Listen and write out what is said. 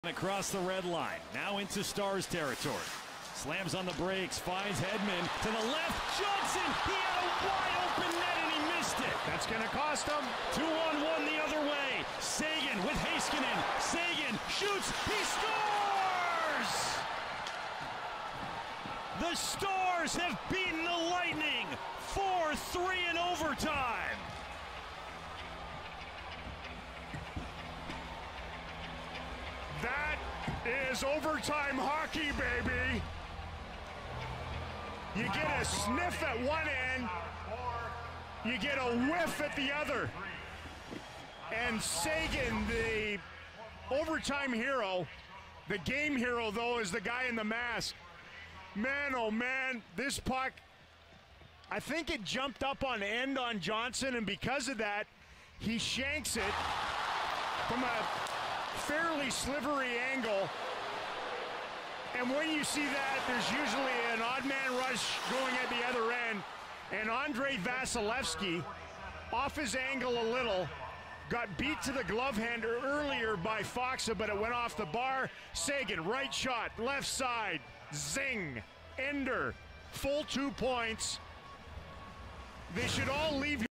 Across the red line, now into Stars territory. Slams on the brakes, finds Hedman to the left. Johnson, he had a wide open net and he missed it. That's going to cost him. 2-on-1 the other way. Seguin with Heiskanen. Seguin shoots, he scores! The Stars have beaten the Lightning 4-3 in overtime. That is overtime hockey, baby. You get a sniff at one end, you get a whiff at the other. And Seguin, the overtime hero, the game hero, though, is the guy in the mask. Man, oh man, this puck, I think it jumped up on end on Johnson, and because of that, he shanks it from a fairly slivery angle. And when you see that, there's usually an odd man rush going at the other end. And Andrei Vasilevsky, off his angle a little, got beat to the glove hand earlier by Foxa, but it went off the bar. Seguin, right shot, left side, zing, ender, full 2 points. They should all leave